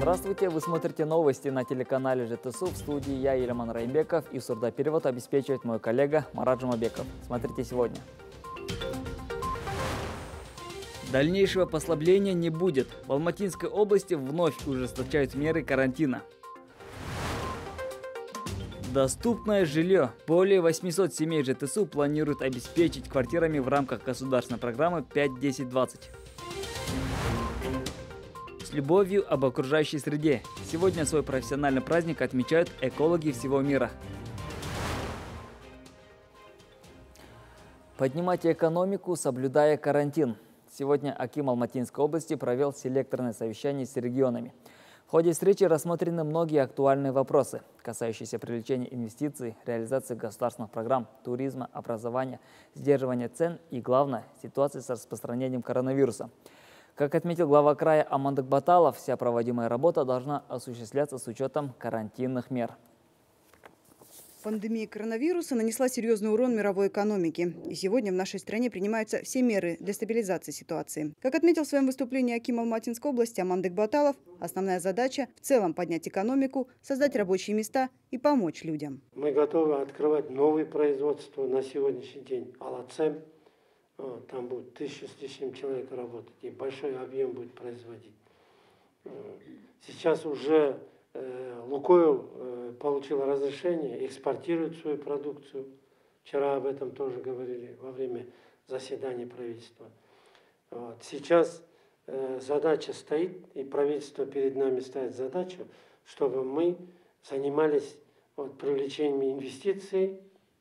Здравствуйте, вы смотрите новости на телеканале ЖТСУ. В студии я, Ильман Раимбеков, и сурдоперевод обеспечивает мой коллега Марат Жумабеков. Смотрите сегодня. Дальнейшего послабления не будет. В Алматинской области вновь ужесточают меры карантина. Доступное жилье. Более 800 семей ЖТСУ планируют обеспечить квартирами в рамках государственной программы 5-10-20. С любовью об окружающей среде. Сегодня свой профессиональный праздник отмечают экологи всего мира. Поднимайте экономику, соблюдая карантин. Сегодня аким Алматинской области провел селекторное совещание с регионами. В ходе встречи рассмотрены многие актуальные вопросы, касающиеся привлечения инвестиций, реализации государственных программ, туризма, образования, сдерживания цен и, главное, ситуации с распространением коронавируса. Как отметил глава края Амандык Баталов, вся проводимая работа должна осуществляться с учетом карантинных мер. Пандемия коронавируса нанесла серьезный урон мировой экономике. И сегодня в нашей стране принимаются все меры для стабилизации ситуации. Как отметил в своем выступлении аким Алматинской области Амандык Баталов, основная задача – в целом поднять экономику, создать рабочие места и помочь людям. Мы готовы открывать новые производства на сегодняшний день. Алацем, там будет 1000 с лишним человек работать и большой объем будет производить. Сейчас уже Лукойл получил разрешение, экспортирует свою продукцию. Вчера об этом тоже говорили во время заседания правительства. Сейчас задача стоит, и правительство перед нами ставит задачу, чтобы мы занимались привлечением инвестиций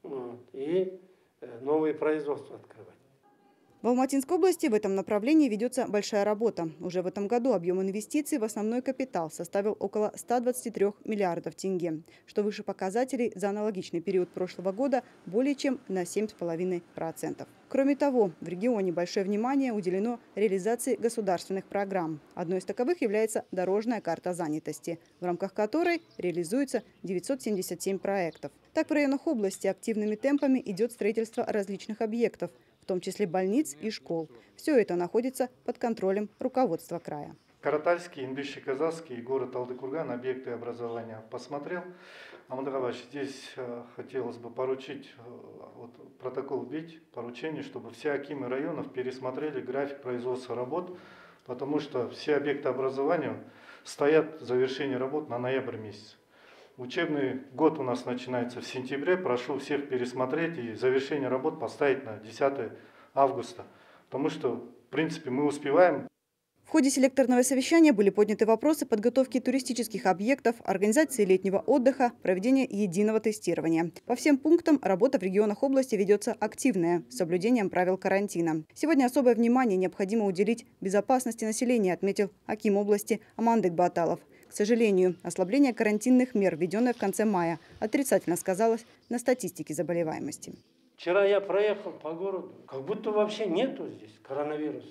и новые производства открывать. В Алматинской области в этом направлении ведется большая работа. Уже в этом году объем инвестиций в основной капитал составил около 123 миллиардов тенге, что выше показателей за аналогичный период прошлого года более чем на 7,5%. Кроме того, в регионе большое внимание уделено реализации государственных программ. Одной из таковых является дорожная карта занятости, в рамках которой реализуется 977 проектов. Так, в районах области активными темпами идет строительство различных объектов, в том числе больниц и школ. Все это находится под контролем руководства края. Каратальский, Инбиши-Казахский и город Талдыкурган, объекты образования посмотрел. Амандык Абаевич, здесь хотелось бы поручить, протокол бить, поручение, чтобы все акимы районов пересмотрели график производства работ, потому что все объекты образования стоят завершение работ на ноябрь месяц. Учебный год у нас начинается в сентябре. Прошу всех пересмотреть и завершение работ поставить на 10 августа. Потому что, в принципе, мы успеваем. В ходе селекторного совещания были подняты вопросы подготовки туристических объектов, организации летнего отдыха, проведения единого тестирования. По всем пунктам работа в регионах области ведется активная, с соблюдением правил карантина. Сегодня особое внимание необходимо уделить безопасности населения, отметил аким области Амандык Баталов. К сожалению, ослабление карантинных мер, введенное в конце мая, отрицательно сказалось на статистике заболеваемости. Вчера я проехал по городу, как будто вообще нету здесь коронавируса.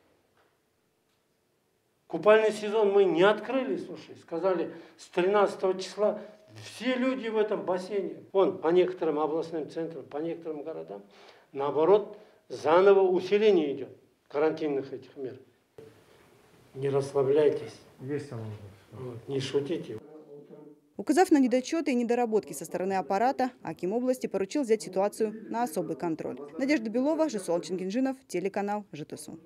Купальный сезон мы не открыли, слушай, сказали, с 13 числа все люди в этом бассейне. Вон, по некоторым областным центрам, по некоторым городам, наоборот, заново усиление идет карантинных этих мер. Не расслабляйтесь. Есть оно. Не шутите. Указав на недочеты и недоработки со стороны аппарата, аким области поручил взять ситуацию на особый контроль. Надежда Белова, Жасуал Чингинжинов, телеканал ЖТСУ.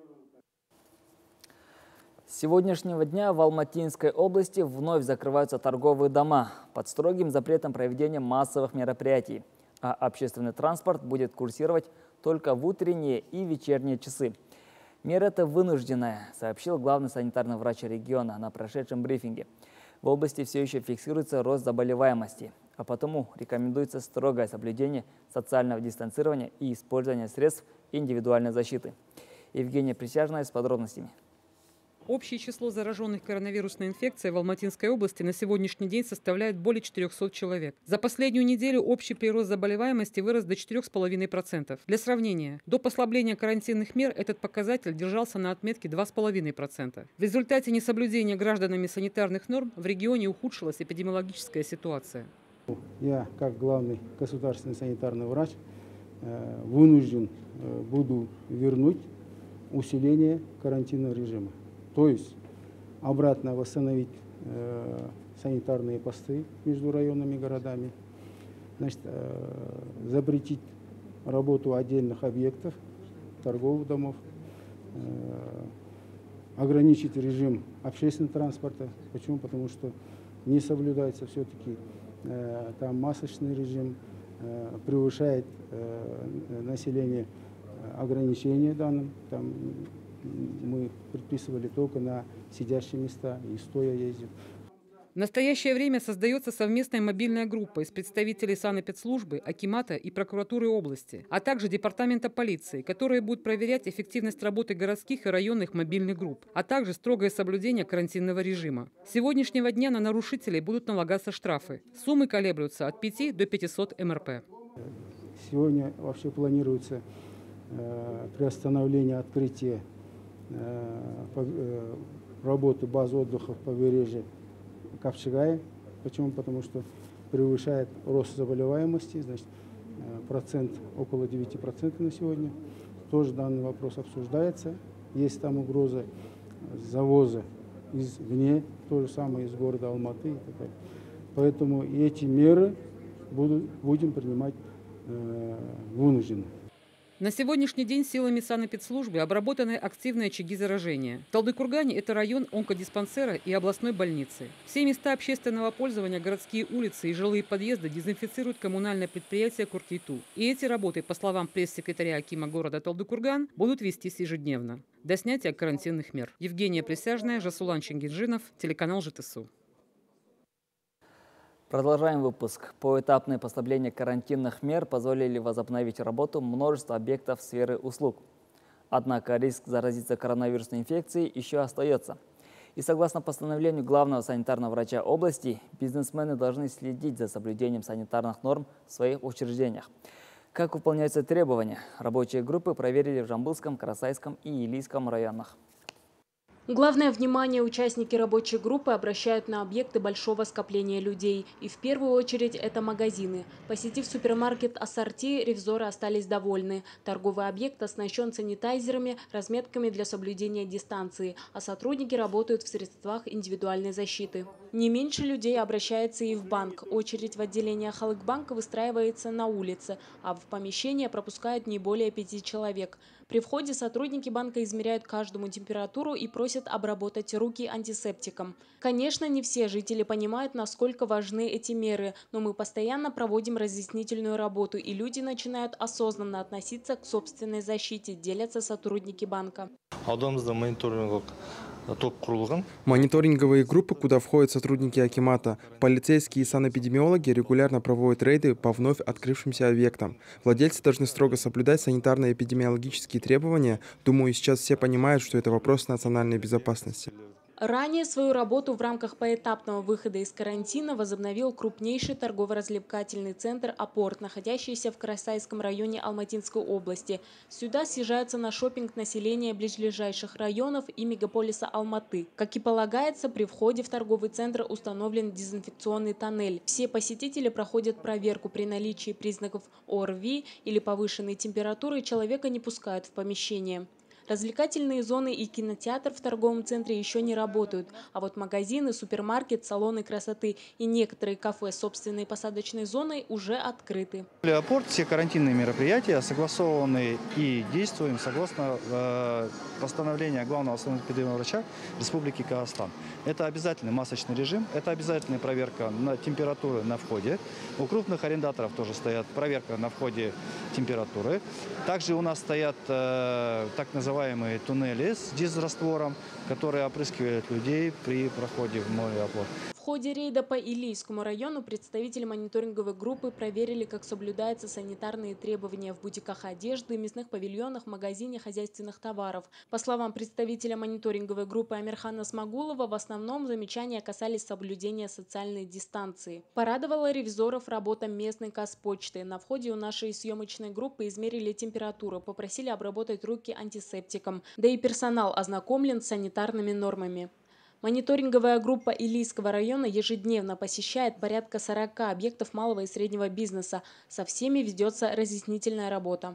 С сегодняшнего дня в Алматинской области вновь закрываются торговые дома под строгим запретом проведения массовых мероприятий, а общественный транспорт будет курсировать только в утренние и вечерние часы. Мера эта вынужденная, сообщил главный санитарный врач региона на прошедшем брифинге. В области все еще фиксируется рост заболеваемости, а потому рекомендуется строгое соблюдение социального дистанцирования и использование средств индивидуальной защиты. Евгения Присяжная с подробностями. Общее число зараженных коронавирусной инфекцией в Алматинской области на сегодняшний день составляет более 400 человек. За последнюю неделю общий прирост заболеваемости вырос до 4,5%. Для сравнения, до послабления карантинных мер этот показатель держался на отметке 2,5%. В результате несоблюдения гражданами санитарных норм в регионе ухудшилась эпидемиологическая ситуация. Я, как главный государственный санитарный врач, вынужден буду вернуть усиление карантинного режима. То есть обратно восстановить санитарные посты между районами и городами, значит, запретить работу отдельных объектов, торговых домов, ограничить режим общественного транспорта. Почему? Потому что не соблюдается все-таки там масочный режим, превышает население ограничения данным. Там мы предписывали только на сидящие места и стоя ездить. В настоящее время создается совместная мобильная группа из представителей санэпидслужбы, акимата и прокуратуры области, а также департамента полиции, которые будут проверять эффективность работы городских и районных мобильных групп, а также строгое соблюдение карантинного режима. С сегодняшнего дня на нарушителей будут налагаться штрафы. Суммы колеблются от 5 до 500 МРП. Сегодня вообще планируется приостановление открытия работы баз отдыха в побережье Капчагая. Почему? Потому что превышает рост заболеваемости, значит, процент около 9% на сегодня. Тоже данный вопрос обсуждается. Есть там угроза завоза извне, то же самое из города Алматы и так далее. Поэтому эти меры будем принимать вынужденно. На сегодняшний день силами санэпидслужбы обработаны активные очаги заражения. В Талдыкургане это район онкодиспансера и областной больницы. Все места общественного пользования, городские улицы и жилые подъезды дезинфицируют коммунальное предприятие Куркейту. И эти работы, по словам пресс-секретаря акима города Талдыкурган, будут вестись ежедневно до снятия карантинных мер. Евгения Присяжная, Жасулан Чингиджинов, телеканал ЖТСУ. Продолжаем выпуск. Поэтапное послабление карантинных мер позволили возобновить работу множества объектов сферы услуг. Однако риск заразиться коронавирусной инфекцией еще остается. И согласно постановлению главного санитарного врача области, бизнесмены должны следить за соблюдением санитарных норм в своих учреждениях. Как выполняются требования? Рабочие группы проверили в Жамбылском, Карасайском и Илийском районах. Главное внимание участники рабочей группы обращают на объекты большого скопления людей. И в первую очередь это магазины. Посетив супермаркет «Ассорти», ревизоры остались довольны. Торговый объект оснащен санитайзерами, разметками для соблюдения дистанции, а сотрудники работают в средствах индивидуальной защиты. Не меньше людей обращается и в банк. Очередь в отделение Халыкбанка выстраивается на улице, а в помещение пропускают не более 5 человек. При входе сотрудники банка измеряют каждому температуру и просят обработать руки антисептиком. Конечно, не все жители понимают, насколько важны эти меры, но мы постоянно проводим разъяснительную работу, и люди начинают осознанно относиться к собственной защите, делятся сотрудники банка. Мониторинговые группы, куда входят сотрудники акимата, полицейские и санэпидемиологи, регулярно проводят рейды по вновь открывшимся объектам. Владельцы должны строго соблюдать санитарно-эпидемиологические требования. Думаю, сейчас все понимают, что это вопрос национальной безопасности. Ранее свою работу в рамках поэтапного выхода из карантина возобновил крупнейший торгово-развлекательный центр «Апорт», находящийся в Карасайском районе Алматинской области. Сюда съезжаются на шопинг населения ближайших районов и мегаполиса Алматы. Как и полагается, при входе в торговый центр установлен дезинфекционный тоннель. Все посетители проходят проверку. При наличии признаков ОРВИ или повышенной температуры человека не пускают в помещение. Развлекательные зоны и кинотеатр в торговом центре еще не работают, а вот магазины, супермаркет, салоны красоты и некоторые кафе с собственной посадочной зоной уже открыты. Для Апорт все карантинные мероприятия согласованы и действуем согласно постановлению главного санэпидемиологического врача Республики Казахстан. Это обязательный масочный режим, это обязательная проверка на температуры на входе. У крупных арендаторов тоже стоят проверка на входе температуры. Также у нас стоят так называемые туннели с дизраствором, которые опрыскивают людей при проходе в мой Апорт. В ходе рейда по Илийскому району представители мониторинговой группы проверили, как соблюдаются санитарные требования в бутиках одежды, мясных павильонах, магазине хозяйственных товаров. По словам представителя мониторинговой группы Амирхана Смагулова, в основном замечания касались соблюдения социальной дистанции. Порадовала ревизоров работа местной Казпочты. На входе у нашей съемочной группы измерили температуру, попросили обработать руки антисептиком. Да и персонал ознакомлен с санитарными нормами. Мониторинговая группа Илийского района ежедневно посещает порядка 40 объектов малого и среднего бизнеса. Со всеми ведется разъяснительная работа.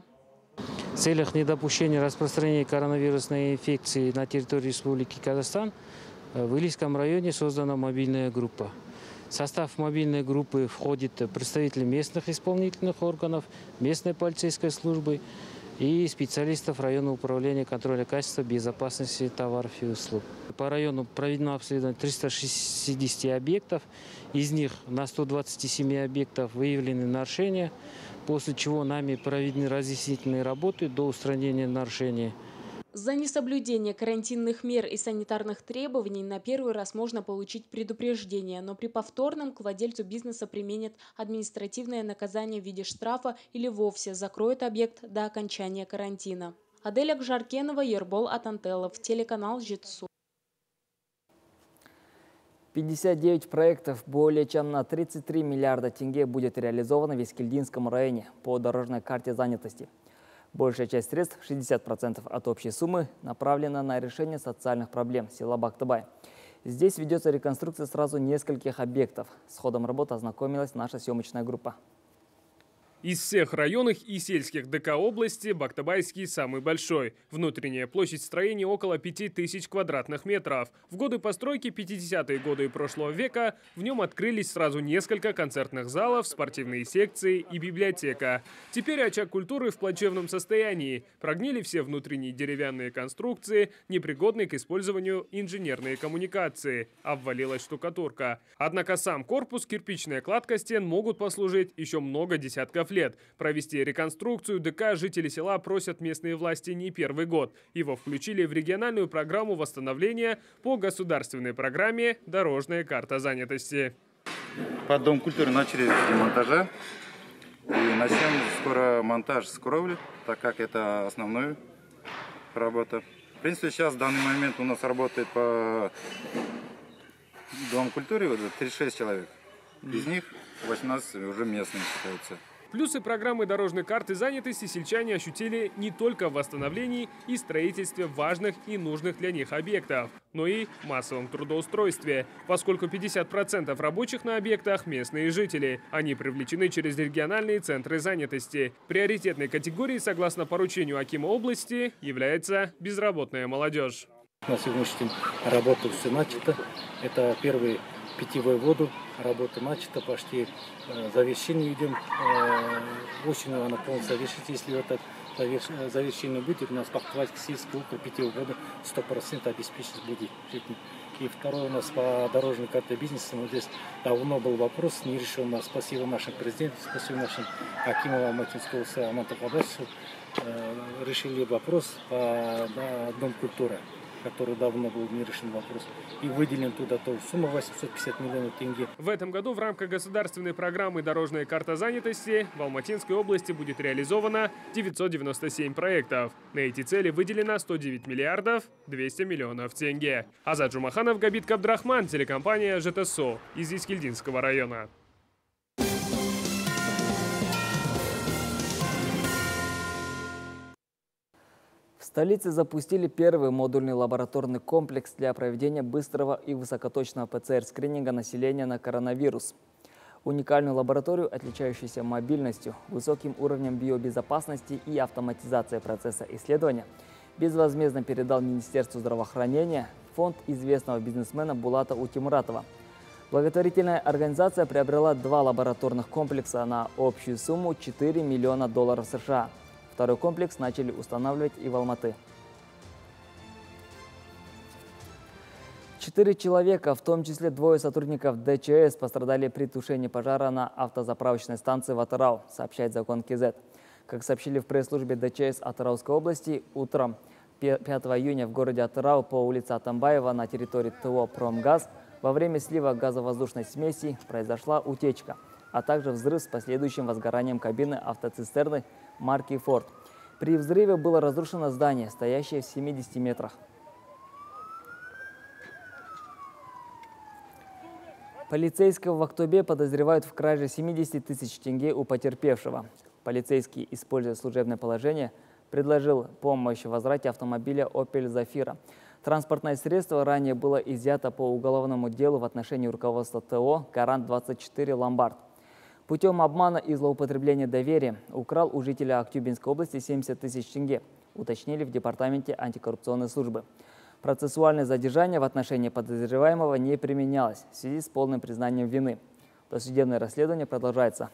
В целях недопущения распространения коронавирусной инфекции на территории Республики Казахстан В Илийском районе создана мобильная группа. В состав мобильной группы входит представители местных исполнительных органов, местной полицейской службы и специалистов районного управления контроля качества безопасности товаров и услуг. По району проведено обследование 360 объектов, из них на 127 объектов выявлены нарушения, после чего нами проведены разъяснительные работы до устранения нарушений. За несоблюдение карантинных мер и санитарных требований на первый раз можно получить предупреждение, но при повторном к владельцу бизнеса применят административное наказание в виде штрафа или вовсе закроют объект до окончания карантина. Адель Акжаркенова, Ербол Атантелов, телеканал Жетсу. 59 проектов более чем на 33 миллиарда тенге будет реализовано в Ескильдинском районе по дорожной карте занятости. Большая часть средств, 60% от общей суммы, направлена на решение социальных проблем села Бактыбай. Здесь ведется реконструкция сразу нескольких объектов. С ходом работы ознакомилась наша съемочная группа. Из всех районных и сельских ДК области Бактыбайский самый большой. Внутренняя площадь строения около 5000 квадратных метров. В годы постройки 50-е годы прошлого века в нем открылись сразу несколько концертных залов, спортивные секции и библиотека. Теперь очаг культуры в плачевном состоянии. Прогнили все внутренние деревянные конструкции, непригодные к использованию инженерные коммуникации. Обвалилась штукатурка. Однако сам корпус, кирпичная кладка стен могут послужить еще много десятков лет. Провести реконструкцию ДК жители села просят местные власти не первый год. Его включили в региональную программу восстановления по государственной программе «Дорожная карта занятости». Под Дом культуры начали с демонтажа. И начнем скоро монтаж с кровли, так как это основная работа. В принципе, сейчас в данный момент у нас работает по Дому культуры 36 человек. Из них 18 уже местные считаются. Плюсы программы дорожной карты занятости сельчане ощутили не только в восстановлении и строительстве важных и нужных для них объектов, но и массовом трудоустройстве, поскольку 50% рабочих на объектах – местные жители. Они привлечены через региональные центры занятости. Приоритетной категорией, согласно поручению акима области, является безработная молодежь. На сегодняшний день работа все начата. Это первый питьевую воду. Работа начата, почти завершение идем. Осенью она полностью завершится. Если это завершение будет, у нас Бактыбайский сельский округ питьевую воду 100% обеспечить будет. И второе у нас по дорожной карте бизнеса. Здесь давно был вопрос, не решен. Спасибо нашим президентам, спасибо нашим акимам Алматинской области Аманту Кабасову. Решили вопрос по Дому культуры, который давно был не решен вопрос. И выделен туда тоже сумма 850 миллионов тенге. В этом году в рамках государственной программы «Дорожная карта занятости» в Алматинской области будет реализовано 997 проектов. На эти цели выделено 109 миллиардов 200 миллионов тенге. Азат Жумаханов, Габит Кабдрахман, телекомпания ЖТСО из Ескильдинского района. В столице запустили первый модульный лабораторный комплекс для проведения быстрого и высокоточного ПЦР-скрининга населения на коронавирус. Уникальную лабораторию, отличающуюся мобильностью, высоким уровнем биобезопасности и автоматизацией процесса исследования, безвозмездно передал Министерству здравоохранения фонд известного бизнесмена Булата Утимуратова. Благотворительная организация приобрела 2 лабораторных комплекса на общую сумму $4 миллиона США. Второй комплекс начали устанавливать и в Алматы. 4 человека, в том числе 2 сотрудников ДЧС, пострадали при тушении пожара на автозаправочной станции в Атырау, сообщает Закон КЗ. Как сообщили в пресс-службе ДЧС Атырауской области, утром 5 июня в городе Атырау по улице Атамбаева на территории ТО «Промгаз» во время слива газовоздушной смеси произошла утечка, а также взрыв с последующим возгоранием кабины автоцистерны марки Ford. При взрыве было разрушено здание, стоящее в 70 метрах. Полицейского в Актобе подозревают в краже 70 тысяч тенге у потерпевшего. Полицейский, используя служебное положение, предложил помощь в возврате автомобиля Opel Zafira. Транспортное средство ранее было изъято по уголовному делу в отношении руководства ТО «Гарант-24 Ломбард». Путем обмана и злоупотребления доверия украл у жителя Актюбинской области 70 тысяч тенге, уточнили в департаменте антикоррупционной службы. Процессуальное задержание в отношении подозреваемого не применялось в связи с полным признанием вины. Досудебное расследование продолжается.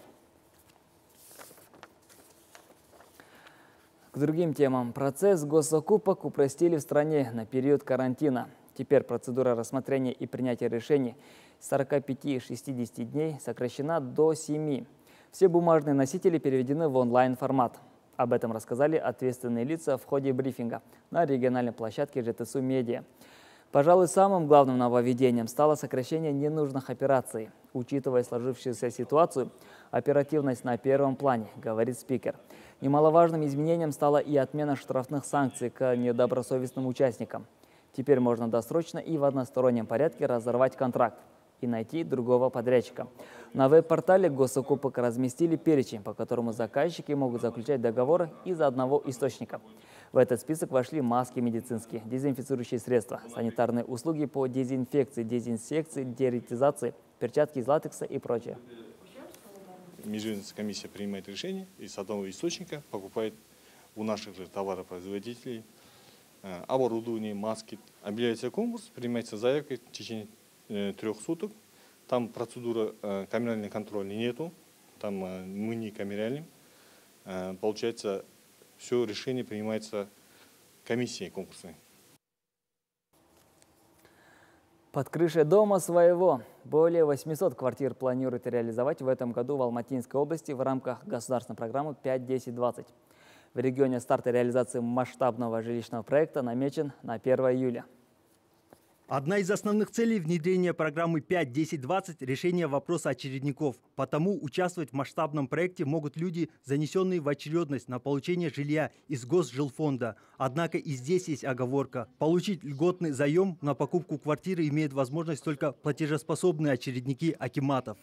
К другим темам. Процесс госзакупок упростили в стране на период карантина. Теперь процедура рассмотрения и принятия решений с 45-60 дней сокращена до 7. Все бумажные носители переведены в онлайн-формат. Об этом рассказали ответственные лица в ходе брифинга на региональной площадке ЖТСУ «Медиа». Пожалуй, самым главным нововведением стало сокращение ненужных операций. Учитывая сложившуюся ситуацию, оперативность на первом плане, говорит спикер. Немаловажным изменением стала и отмена штрафных санкций к недобросовестным участникам. Теперь можно досрочно и в одностороннем порядке разорвать контракт и найти другого подрядчика. На веб-портале госзакупок разместили перечень, по которому заказчики могут заключать договоры из одного источника. В этот список вошли маски медицинские, дезинфицирующие средства, санитарные услуги по дезинфекции, дезинсекции, деретизации, перчатки из латекса и прочее. Межведомственная комиссия принимает решение и с одного источника покупает у наших же товаропроизводителей оборудование, маски. Объявляется конкурс, принимается заявка в течение 3 суток. Там процедура камерального контроля нету, там мы не камерялим. Получается, все решение принимается комиссией конкурсной. Под крышей дома своего. Более 800 квартир планируют реализовать в этом году в Алматинской области в рамках государственной программы 5-10-20. В регионе старт реализации масштабного жилищного проекта намечен на 1 июля. Одна из основных целей внедрения программы 5-10-20 – решение вопроса очередников. Потому участвовать в масштабном проекте могут люди, занесенные в очередность на получение жилья из Госжилфонда. Однако и здесь есть оговорка. Получить льготный заем на покупку квартиры имеют возможность только платежеспособные очередники акиматов.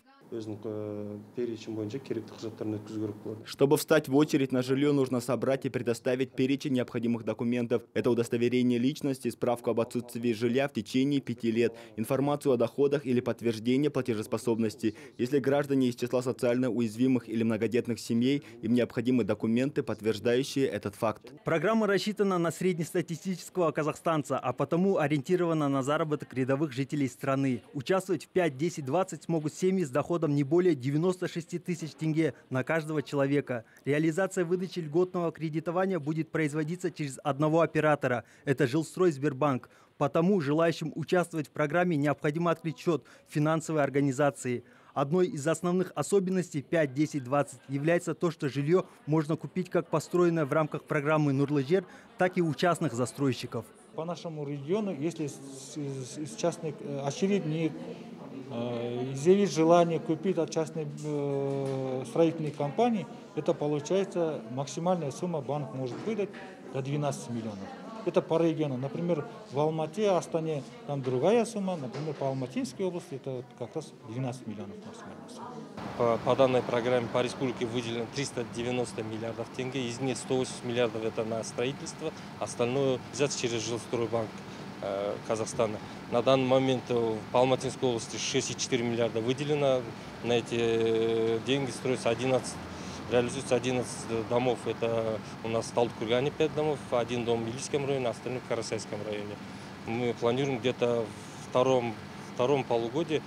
Чтобы встать в очередь на жилье, нужно собрать и предоставить перечень необходимых документов. Это удостоверение личности, справку об отсутствии жилья в течение 5 лет, информацию о доходах или подтверждение платежеспособности. Если граждане из числа социально уязвимых или многодетных семей, им необходимы документы, подтверждающие этот факт. Программа рассчитана на среднестатистического казахстанца, а потому ориентирована на заработок рядовых жителей страны. Участвовать в 5-10-20 смогут семьи с доходом не более 96 тысяч тенге на каждого человека. Реализация выдачи льготного кредитования будет производиться через одного оператора. Это Жилстройсбербанк. Потому желающим участвовать в программе необходимо открыть счет в финансовой организации. Одной из основных особенностей 5-10-20 является то, что жилье можно купить как построенное в рамках программы Нурлы-Жер, так и у частных застройщиков. По нашему региону, если из частных очередник изъявить желание купить от частной строительной компании, это получается максимальная сумма банк может выдать до 12 миллионов. Это по региону. Например, в Алмате, Астане там другая сумма. Например, по Алматинской области это как раз 12 миллионов максимальная сумма. По данной программе по республике выделено 390 миллиардов тенге. Из них 180 миллиардов это на строительство, остальное взято через Жилстройбанк Казахстана. На данный момент по Алматинской области 6,4 миллиарда выделено. На эти деньги строится реализуется 11 домов. Это у нас в Талдыкургане 5 домов, 1 дом в Милийском районе, остальные в Карасайском районе. Мы планируем где-то в втором полугодии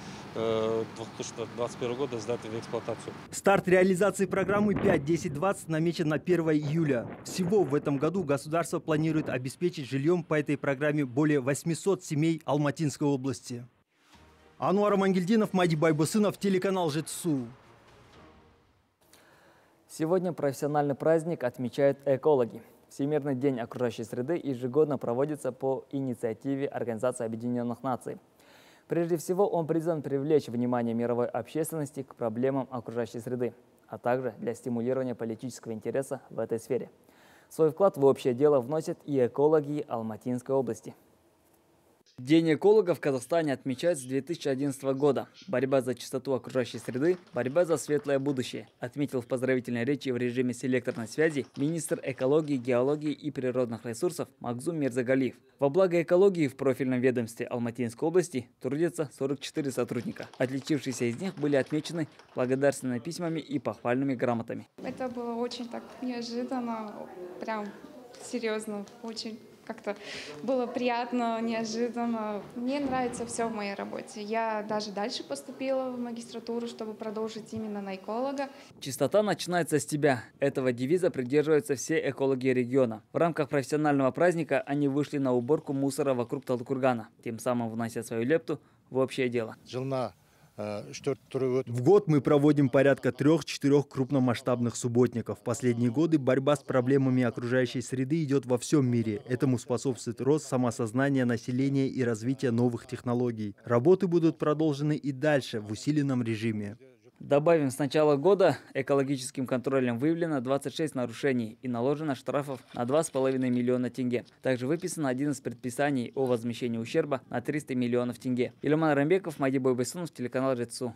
2021 года сдать в эксплуатацию. Старт реализации программы 5-10-20 намечен на 1 июля. Всего в этом году государство планирует обеспечить жильем по этой программе более 800 семей Алматинской области. Ануар Амангельдинов, Мади Байбусынов, телеканал ЖТСУ. Сегодня профессиональный праздник отмечают экологи. Всемирный день окружающей среды ежегодно проводится по инициативе Организации Объединенных Наций. Прежде всего, он призван привлечь внимание мировой общественности к проблемам окружающей среды, а также для стимулирования политического интереса в этой сфере. Свой вклад в общее дело вносят и экологи Алматинской области. День эколога в Казахстане отмечают с 2011 года. Борьба за чистоту окружающей среды, борьба за светлое будущее, отметил в поздравительной речи в режиме селекторной связи министр экологии, геологии и природных ресурсов Магзум Мирзагалиев. Во благо экологии в профильном ведомстве Алматинской области трудятся 44 сотрудника. Отличившиеся из них были отмечены благодарственными письмами и похвальными грамотами. Это было очень так неожиданно, прям серьезно, очень как-то было приятно, неожиданно. Мне нравится все в моей работе. Я даже дальше поступила в магистратуру, чтобы продолжить именно на эколога. Чистота начинается с тебя. Этого девиза придерживаются все экологи региона. В рамках профессионального праздника они вышли на уборку мусора вокруг Талдыкургана, тем самым внося свою лепту в общее дело. В год мы проводим порядка 3-4 крупномасштабных субботников. В последние годы борьба с проблемами окружающей среды идет во всем мире. Этому способствует рост самосознания населения и развитие новых технологий. Работы будут продолжены и дальше в усиленном режиме. Добавим, с начала года экологическим контролем выявлено 26 нарушений и наложено штрафов на 2,5 миллиона тенге. Также выписано 11 предписаний о возмещении ущерба на 300 миллионов тенге. Илюман Рамбеков, Мади Бойбайсунов, телеканал Жетсу.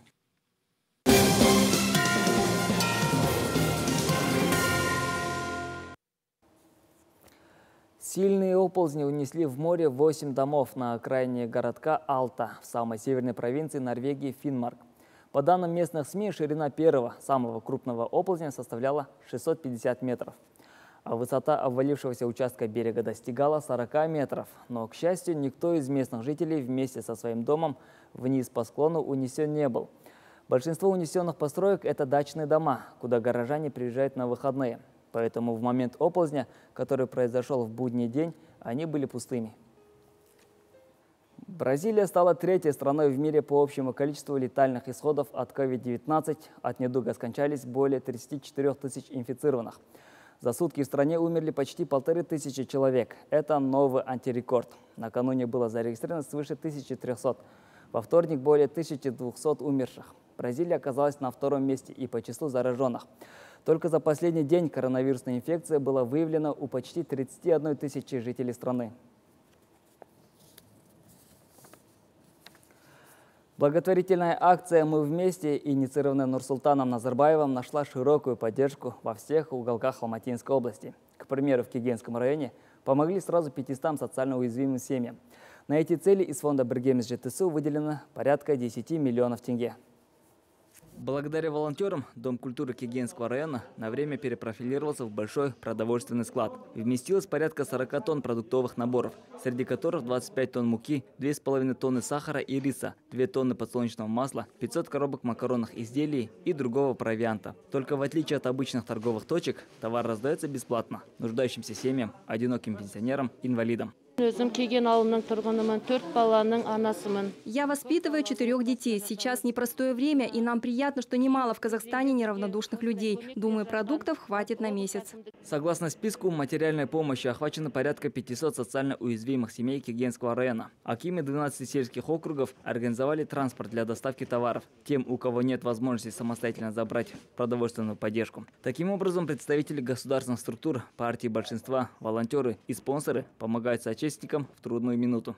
Сильные оползни унесли в море 8 домов на окраине городка Алта в самой северной провинции Норвегии Финмарк. По данным местных СМИ, ширина первого, самого крупного оползня составляла 650 метров. А высота обвалившегося участка берега достигала 40 метров. Но, к счастью, никто из местных жителей вместе со своим домом вниз по склону унесен не был. Большинство унесенных построек – это дачные дома, куда горожане приезжают на выходные. Поэтому в момент оползня, который произошел в будний день, они были пустыми. Бразилия стала третьей страной в мире по общему количеству летальных исходов от COVID-19. От недуга скончались более 34 тысяч инфицированных. За сутки в стране умерли почти 1500 человек. Это новый антирекорд. Накануне было зарегистрировано свыше 1300. Во вторник более 1200 умерших. Бразилия оказалась на втором месте и по числу зараженных. Только за последний день коронавирусная инфекция была выявлена у почти 31 тысячи жителей страны. Благотворительная акция «Мы вместе», инициированная Нурсултаном Назарбаевым, нашла широкую поддержку во всех уголках Алматинской области. К примеру, в Кегенском районе помогли сразу 500 социально уязвимым семьям. На эти цели из фонда «Бергемис ЖТСУ» выделено порядка 10 миллионов тенге. Благодаря волонтерам Дом культуры Кегенского района на время перепрофилировался в большой продовольственный склад. Вместилось порядка 40 тонн продуктовых наборов, среди которых 25 тонн муки, 2,5 тонны сахара и риса, 2 тонны подсолнечного масла, 500 коробок макаронных изделий и другого провианта. Только в отличие от обычных торговых точек, товар раздается бесплатно нуждающимся семьям, одиноким пенсионерам, инвалидам. Я воспитываю 4 детей. Сейчас непростое время, и нам приятно, что немало в Казахстане неравнодушных людей. Думаю, продуктов хватит на месяц. Согласно списку материальной помощи охвачено порядка 500 социально уязвимых семей Кегенского района. Акимы 12 сельских округов организовали транспорт для доставки товаров тем, у кого нет возможности самостоятельно забрать продовольственную поддержку. Таким образом, представители государственных структур, партии большинства, волонтеры и спонсоры помогают соотечественникам в трудную минуту.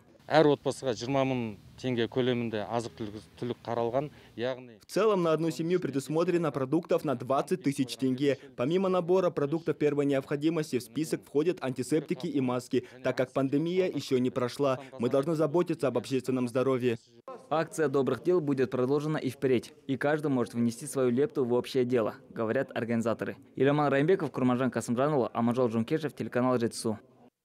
В целом на одну семью предусмотрено продуктов на 20 тысяч тенге. Помимо набора продуктов первой необходимости в список входят антисептики и маски. Так как пандемия еще не прошла, мы должны заботиться об общественном здоровье. Акция добрых дел будет продолжена и впредь. И каждый может внести свою лепту в общее дело, говорят организаторы. Илюман Раймбеков, Курманжан Касымжанұлы, Аманжол Джумкешев, телеканал Жетсу.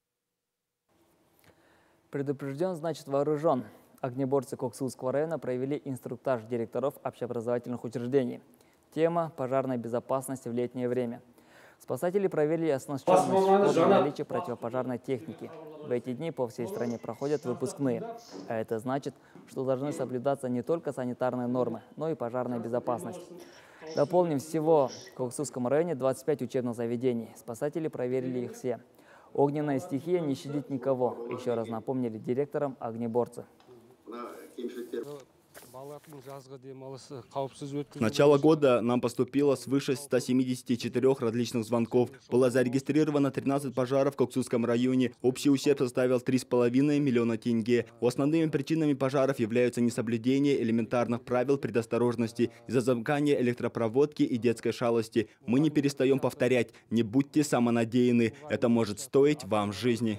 Предупрежден, значит вооружен. Огнеборцы Коксусского района провели инструктаж директоров общеобразовательных учреждений. Тема – пожарная безопасность в летнее время. Спасатели проверили оснащенность и наличие противопожарной техники. В эти дни по всей стране проходят выпускные. А это значит, что должны соблюдаться не только санитарные нормы, но и пожарная безопасность. Дополним, всего в Коксусском районе 25 учебных заведений. Спасатели проверили их все. Огненная стихия не щадит никого, еще раз напомнили директорам огнеборцы. С начала года нам поступило свыше 174 различных звонков. Было зарегистрировано 13 пожаров в Коксусском районе. Общий ущерб составил 3,5 миллиона тенге. Основными причинами пожаров являются несоблюдение элементарных правил предосторожности из-за замыкания электропроводки и детской шалости. Мы не перестаем повторять: не будьте самонадеянны, это может стоить вам жизни.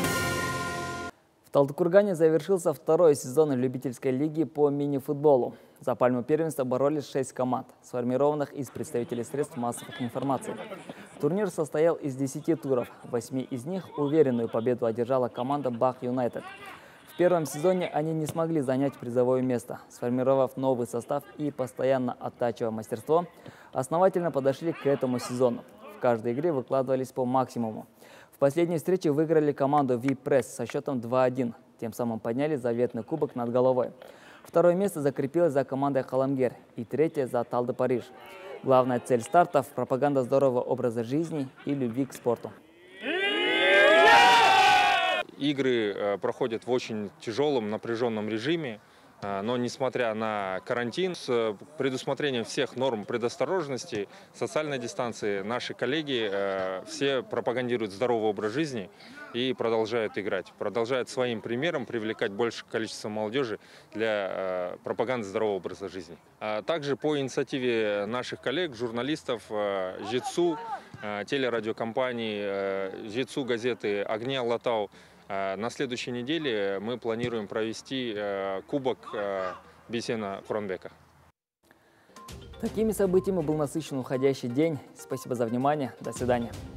В Талдыкургане завершился второй сезон любительской лиги по мини-футболу. За пальму первенства боролись 6 команд, сформированных из представителей средств массовой информации. Турнир состоял из 10 туров. В 8 из них уверенную победу одержала команда Бах Юнайтед. В первом сезоне они не смогли занять призовое место. Сформировав новый состав и постоянно оттачивая мастерство, основательно подошли к этому сезону. В каждой игре выкладывались по максимуму. В последней встрече выиграли команду Випресс со счетом 2-1. Тем самым подняли заветный кубок над головой. Второе место закрепилось за командой Халамгер и третье за Талды Париж. Главная цель стартов – пропаганда здорового образа жизни и любви к спорту. Игры проходят в очень тяжелом, напряженном режиме. Но несмотря на карантин, с предусмотрением всех норм предосторожности, социальной дистанции, наши коллеги все пропагандируют здоровый образ жизни и продолжают играть. Продолжают своим примером привлекать большее количество молодежи для пропаганды здорового образа жизни. Также по инициативе наших коллег, журналистов, ЖИЦУ, телерадиокомпании, ЖИЦУ газеты «Огни Алатау», на следующей неделе мы планируем провести кубок Бейсена Куранбека. Такими событиями был насыщен уходящий день. Спасибо за внимание. До свидания.